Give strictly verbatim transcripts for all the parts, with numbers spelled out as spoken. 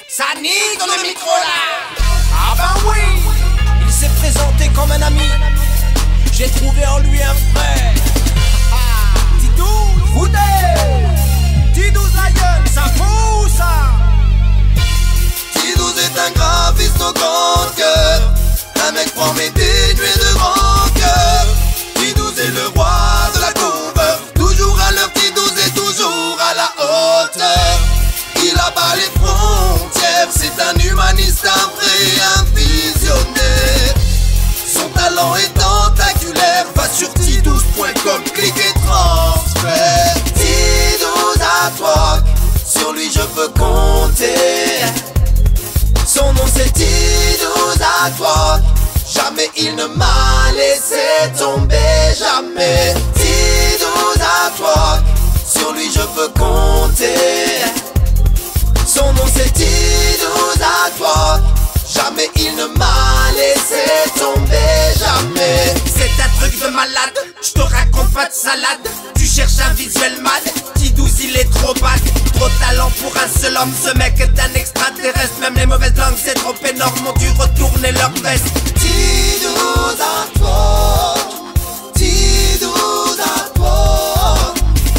Sani dans le micro là. Ah ben oui, il s'est présenté comme un ami. J'ai trouvé en lui un frère. T-douze, Woodé, T-douze Lion, ça pousse. T-douze est un graphiste au grand cœur, un mec prend mes dénués de rancœur. T-douze est le roi de la cover, toujours à l'heure, T-douze est toujours à la hauteur. Il abat les frontières, c'est un humaniste, un vrai, un visionnaire. Son talent est tentaculaire, va sur T douze point com, clique et transfert. T-douze à toi, sur lui je peux compter. Son nom c'est T-douze à toi, jamais il ne m'a laissé tomber, jamais. T-douze à toi, sur lui je peux compter. Son nom c'est T-douze à toi, jamais il ne m'a laissé tomber, jamais. C'est un truc de malade, je te raconte pas de salade. Tu cherches un visuel mad, T-douze il est trop bad. Trop de talent pour un seul homme, ce mec est un extraterrestre. Même les mauvaises langues c'est trop énorme, ont dû retourner leur veste. T-douze à toi, T-douze à toi,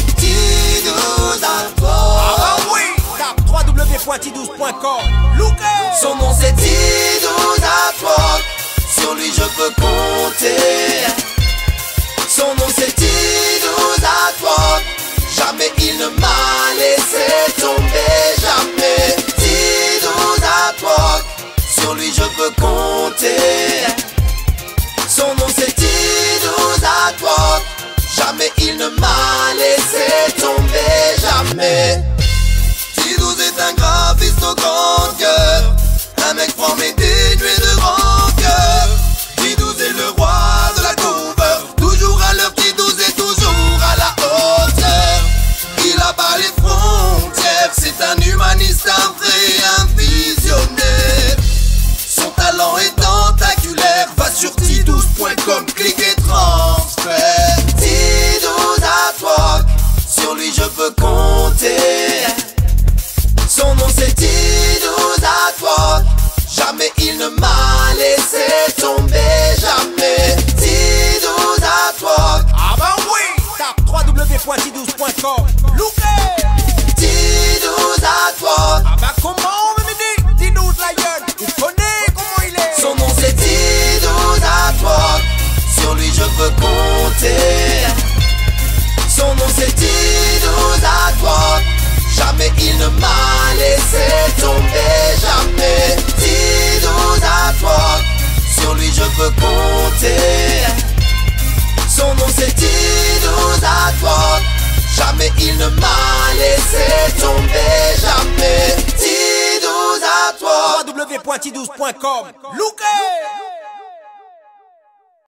T-douze à toi. Ah bah oui, tape w w w point t douze point com. Look it. Son nom c'est T-douze à toi, sur lui je peux compter. Son nom c'est T-douze à toi, jamais il ne m'a laissé tomber, jamais. T-douze à toi, sur lui je peux compter. Son nom c'est T-douze à toi, jamais il ne m'a laissé tomber, jamais. T-douze est un graphiste au grand cœur, un mec prend mes dénués de rancœur. T-douze est le roi de la cover, toujours à l'heure, T-douze est toujours à la hauteur. Il abat les frontières, c'est un humaniste, un vrai, un visionnaire. Son talent est tentaculaire, va sur T douze point com, clique et transfert. T-douze à toi, sur lui je peux compter. Son nom c'est T-douze à toi, jamais il ne m'a laissé tomber, jamais. T-douze à toi, Ah bah oui, tape w w w point t douze point com. Look it. T-douze à toi. Ah bah comment on me dit T-douze Lion, il connaît comment il est. Son nom c'est T-douze à toi, sur lui je peux compter. Son nom c'est T-douze à toi, jamais il ne m'a laissé tomber, jamais. T-douze à toi, sur lui je peux compter. Son nom c'est T-douze à toi, jamais il ne m'a laissé tomber, jamais. T douze à toi. w w w point t douze point com. Look it.